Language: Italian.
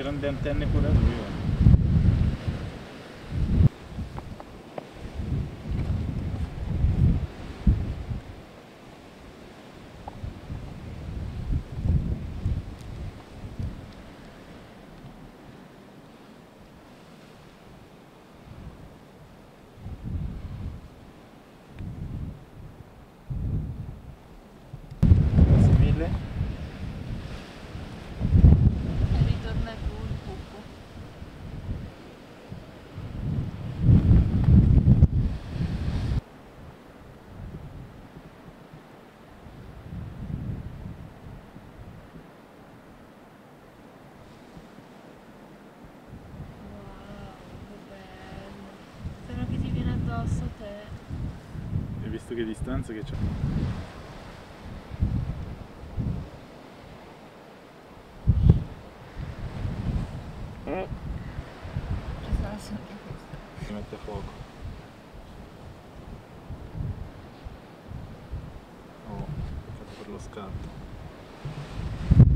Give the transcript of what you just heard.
grandi antenne pure a lui. Ritorna giù il pupo. Wow, che bello. Spero che ti viene addosso a te. Hai visto che distanza che c'è? Ci sarà sempre questo. Si mette a fuoco. Oh, fatto per lo scatto.